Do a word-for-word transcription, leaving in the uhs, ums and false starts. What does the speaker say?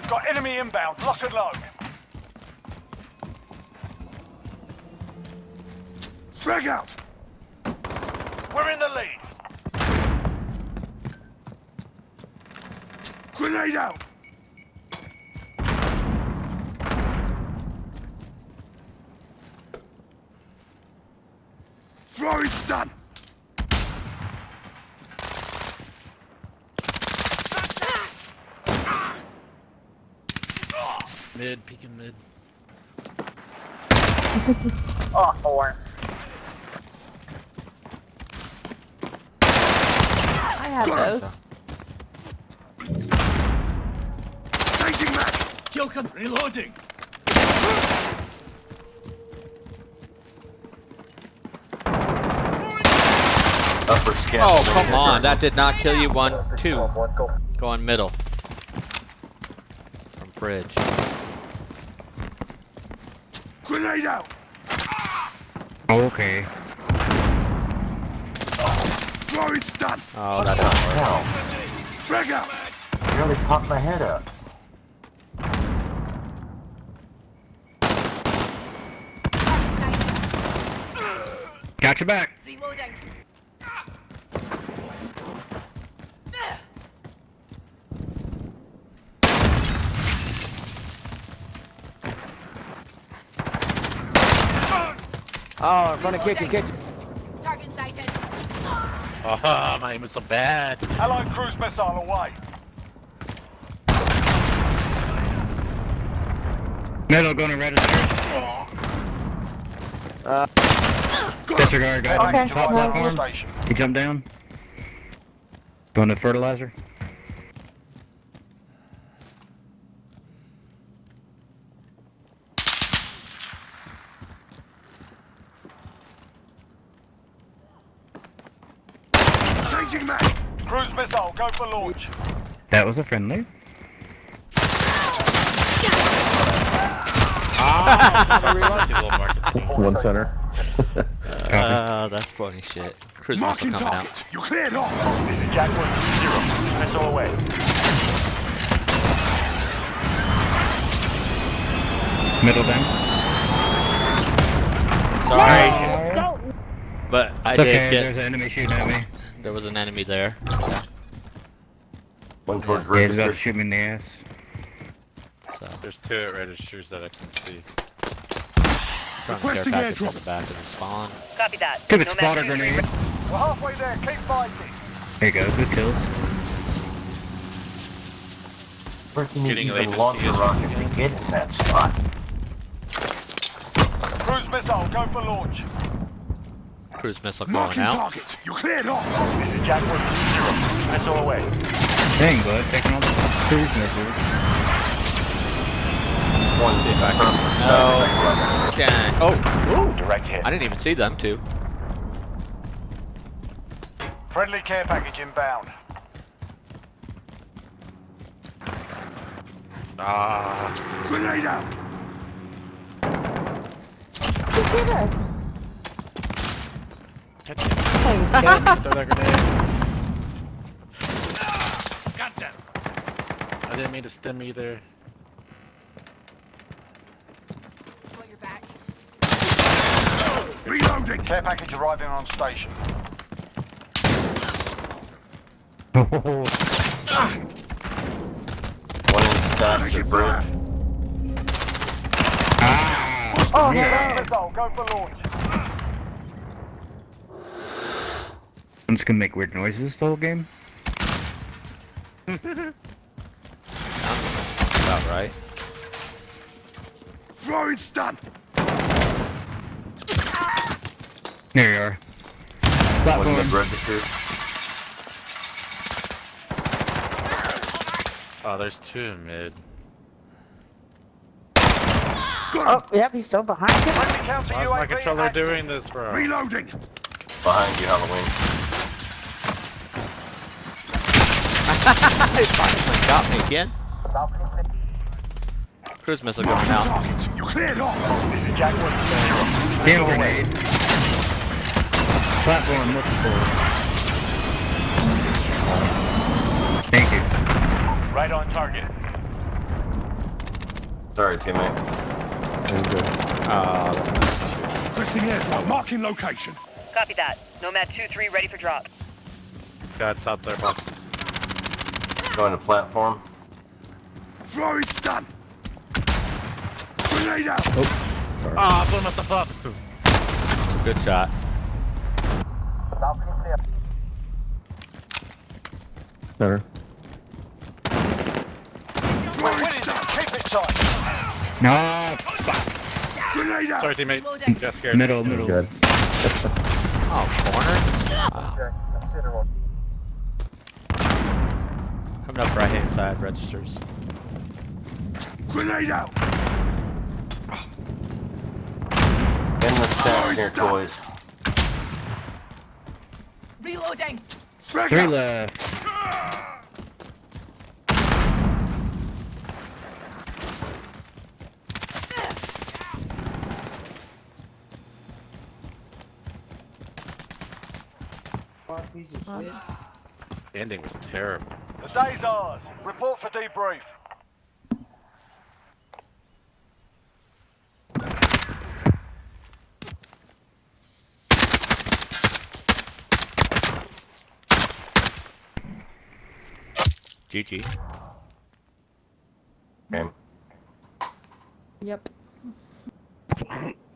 Got enemy inbound. Lock and load. Frag out! We're in the lead. Grenade out! Throwing stun! Mid, peeking mid. Oh, four. I have those. Changing mag! Kill con- reloading. Upper scan. Oh, come on. That did not kill you. One, two. Going middle. From bridge. Grenade out! Okay. Throwing stun! Oh, that didn't work. Hell, Frag out! nearly popped my head up. Got your back. Reloading. Oh, in front of kitchen, kitchen. Target sighted. Oh, my aim is so bad. Allied cruise missile away. Middle going to register. Uh, Disregard, guys. Okay. Top platform. Station. He jumped down. Going to fertilizer. Changing mag! Cruise missile, go for launch. That was a friendly. One center. Uh, that's funny shit. Cruise missile Marking coming target! out. You cleared hot! Jack one zero. Missile away. Middle down. Sorry. Don't. But I It's did okay, get... there's an enemy shooting at me. There was an enemy there. One towards Yeah, he's about to register. shoot me in the ass. So, There's two at registers that I can see. trying to Requesting care package airdrop. in the back of the spawn. Copy that. Give it No spotter match. grenade. We're halfway there. Keep fighting. There you go, good kills. Freaking Getting use latency a launcher is- rocket to get in that spot. Cruise missile, go for launch. Cruise missile going Marking out. target! You cleared hot! Jack one zero. Missile away. Dang, bud, taking all the cruise missiles. One See if I perfect. can- Dang. Oh, ooh. Direct hit. I didn't even see them two. Friendly care package inbound. Ah, Grenade out! Who did us? Throw that grenade. God damn. I didn't mean to stem either. Got your back. Reloading! Care package arriving on station. One in stacks at bridge. Ah! Oh, yeah. missile, go for launch. I'm just gonna make weird noises the whole game. Sounds about right. Throwing stun! There you are. One in the Platform. register. Oh, there's two in mid. Got Oh, yep, he's still behind him. Friendly counter Why is U A my V controller active. doing this, bro? him! Reloading! Behind you, Halloween. He finally got me again. Cruise missile going Marking out. target! You cleared hot! Jack one zero. Damn grenade. Platform, looking for. Thank you. Right on target. Sorry, teammate. Oh, that's not Requesting airdrop. Marking location. Copy that. Nomad two three ready for drop. Got top there, boxes. Going to platform. Throwing stun. Grenade out. Ah, I blew myself up. good shot. Better. We're winning this. Keep it tight. No. Grenade out. Sorry, teammate. Reloading. Got scared. Middle, middle. Good. Oh, corner. Wow. Coming up right hand side registers. Grenade out. In the stack near toys. Reloading. Frag Three out. left. The ending was terrible. The day's ours. Report for debrief. G G. Game. Yep.